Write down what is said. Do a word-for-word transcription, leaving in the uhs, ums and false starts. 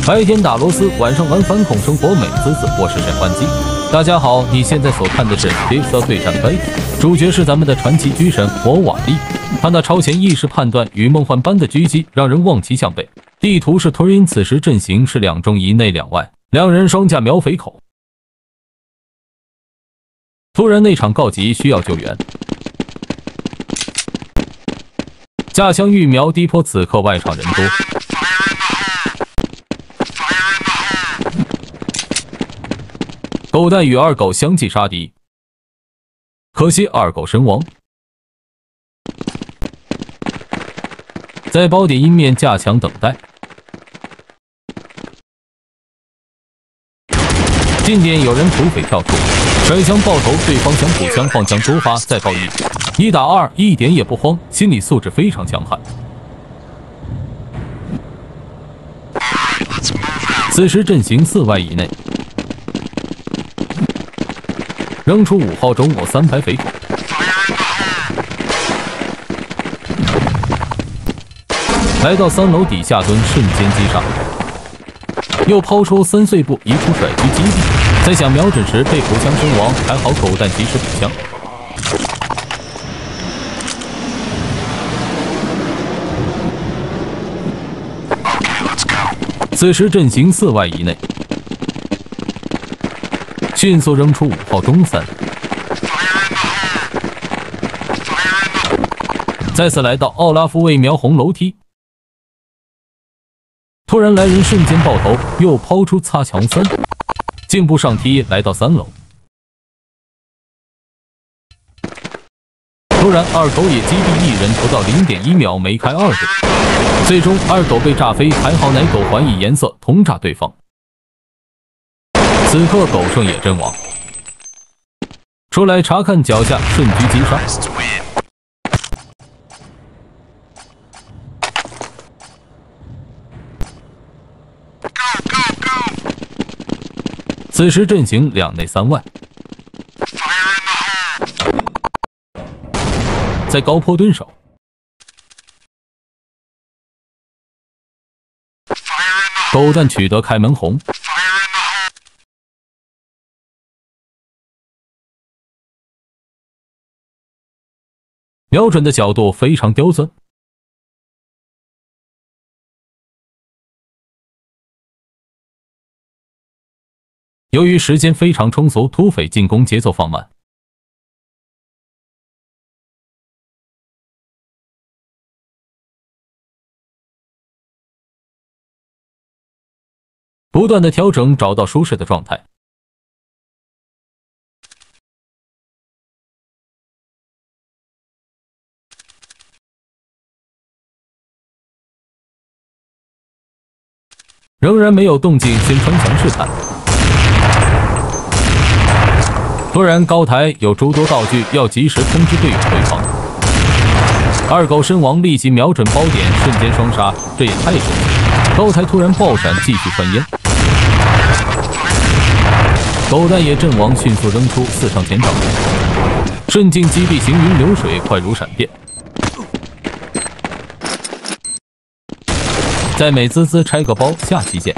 白天打螺丝，晚上玩反恐生活美滋滋。我是沈焕基。大家好，你现在所看的是《黑色对战杯》，主角是咱们的传奇狙神火瓦利。他那超前意识判断与梦幻般的狙击，让人望其项背。地图是图因，此时阵型是两中一内两外，两人双架瞄匪口。突然内场告急，需要救援。架枪预瞄低坡，此刻外场人多。狗蛋与二狗相继杀敌，可惜二狗身亡。在包点阴面架墙等待。近点有人土匪跳出，甩枪爆头，对方想补枪晃枪多发，再爆一，一打二，一点也不慌，心理素质非常强悍。此时阵型四外以内。扔出五号中我三排匪口，来到三楼底下蹲，瞬间击杀，又抛出三碎步，移出甩狙击地，在想瞄准时被补枪身亡，还好狗蛋及时补枪。此时阵型四外以内。迅速扔出五号中三，再次来到奥拉夫为瞄红楼梯，突然来人瞬间爆头，又抛出擦墙三，进步上梯来到三楼，突然二狗也击毙一人，不到零点一秒没开二队，最终二狗被炸飞，还好奶狗还以颜色同炸对方。此刻狗剩也阵亡，出来查看脚下，瞬狙击杀。此时阵型两内三外，在高坡蹲守。狗蛋取得开门红。瞄准的角度非常刁钻，由于时间非常充足，土匪进攻节奏放慢。不断的调整，找到舒适的状态。仍然没有动静，先穿墙试探。突然高台有诸多道具，要及时通知队友回防。二狗身亡，立即瞄准包点，瞬间双杀，这也太神奇！高台突然爆闪，继续穿烟。狗蛋也阵亡，迅速扔出四上前掌，瞬间击毙行云流水，快如闪电。再美滋滋拆个包，下期见。